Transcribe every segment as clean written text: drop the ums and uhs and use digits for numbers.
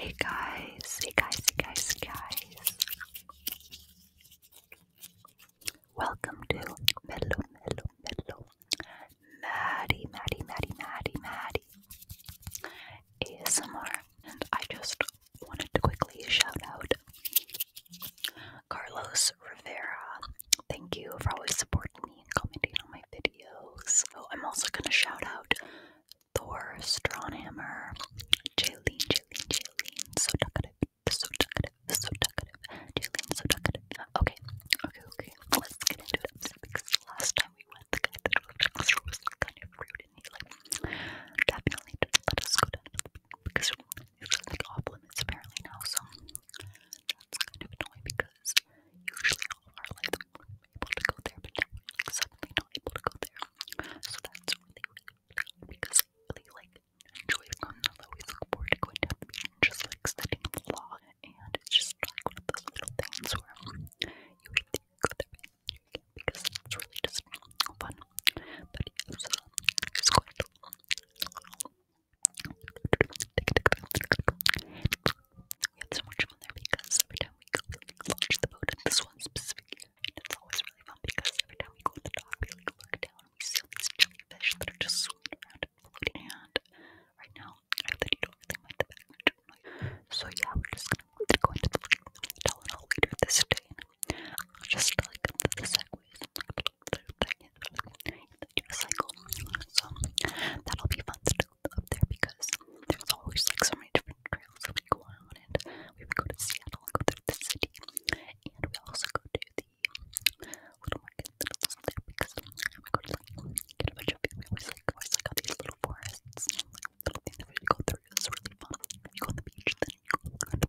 Hey guys, hey guys, hey guys, hey guys. Welcome to Mellow Maddie ASMR. And I just wanted to quickly shout out Carlos Rivera. Thank you for always supporting me and commenting on my videos. So I'm also gonna shout out Thor Strawnhammer, Jaylene, so talkative, Jaylene, so talkative. Okay, let's get into it. Because the last time we went, the guy that was kind of rude and he definitely didn't let us go down because it's off limits apparently now, so that's kind of annoying because usually all of our life we're able to go there, but now we're suddenly not able to go there. So that's really because I really enjoy going, I always look forward to going down the beach and just studying the law, and it's just one of those little things where you really go there because it's really just fun. But yeah, so it's going to we had so much fun there because every time we go, we launch the boat at this one specific area, and it's always really fun because every time we go to the dock, we look down and we see all these jellyfish that are just swimming around and floating. And right now, I hope that you don't really mind the background noise. So yeah, we're just gonna go into the Delano later this day, and I'll just the segways and the unicycle. So that'll be fun to do up there because there's always so many different trails that we go on, and we would go to Seattle and go through the city, and we also go to the little market that's there because we go to get a bunch of food. We always all these little forests, little things that we go through. It's really fun. You go on the beach, then you go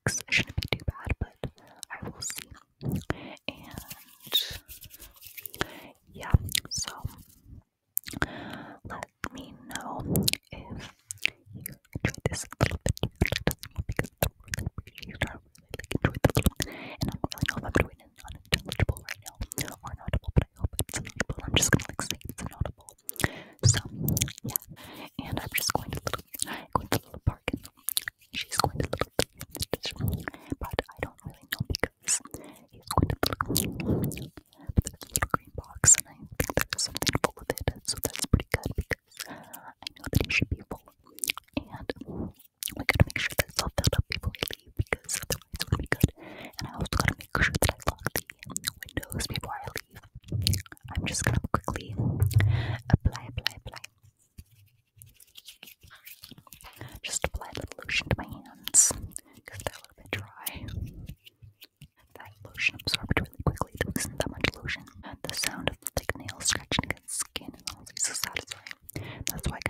weeks. It shouldn't be too bad, but I will see. And yeah, so let me know if you enjoyed this a little bit. Because I really appreciate it. I really enjoyed the little, and I don't really know if I'm doing it unintelligible right now or inaudible, but I hope it's inaudible. I'm just gonna say it's inaudible. So yeah, and I'm just going to little park, and she's going to little, but I don't really know because he's going to little. But there's a little green box, and I think there's something full of it, so that's pretty good because I know that he should be full. And we gotta make sure that it's all filled up before we leave because otherwise it wouldn't be good. And I also gotta make sure that I lock the windows before I leave. I'm just gonna quickly apply. Just apply a little lotion to my hands because they're a little bit dry. That lotion absorbed really quickly. There wasn't that much lotion. The sound of like nails scratching against skin is honestly so satisfying. That's why I